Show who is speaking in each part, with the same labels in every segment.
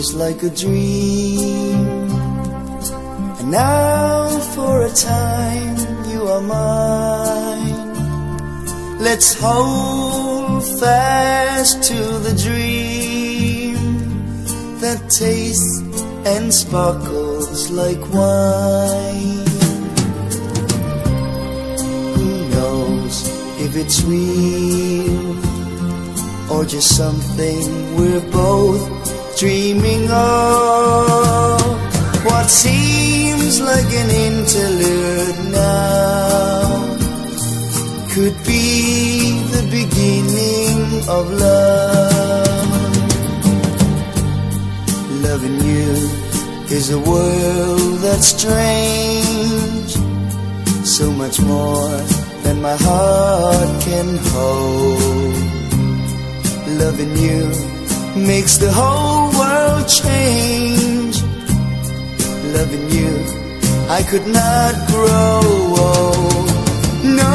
Speaker 1: is like a dream. And now for a time you are mine. Let's hold fast to the dream that tastes and sparkles like wine. Who knows if it's real or just something we're both dreaming of? What seems like an interlude now could be the beginning of love. Loving you is a world that's strange, so much more than my heart can hold. Loving you makes the whole world change. Loving you, I could not grow old. No,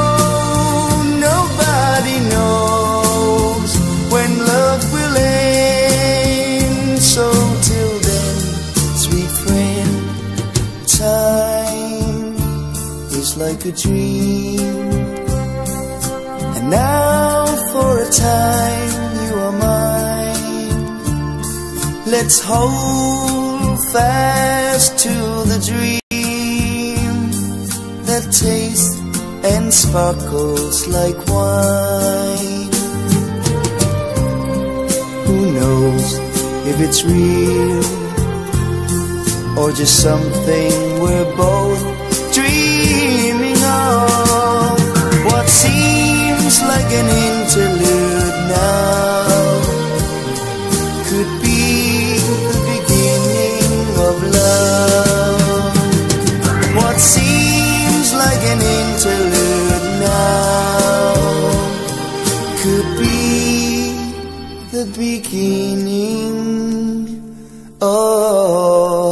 Speaker 1: nobody knows when love will end. So till then, sweet friend, time is like a dream. And now for a time you are mine. Let's hold fast to the dream that tastes and sparkles like wine. Who knows if it's real or just something we're both dreaming of? What seems like an interlude now could be the beginning of love. What seems like an interlude now could be the beginning of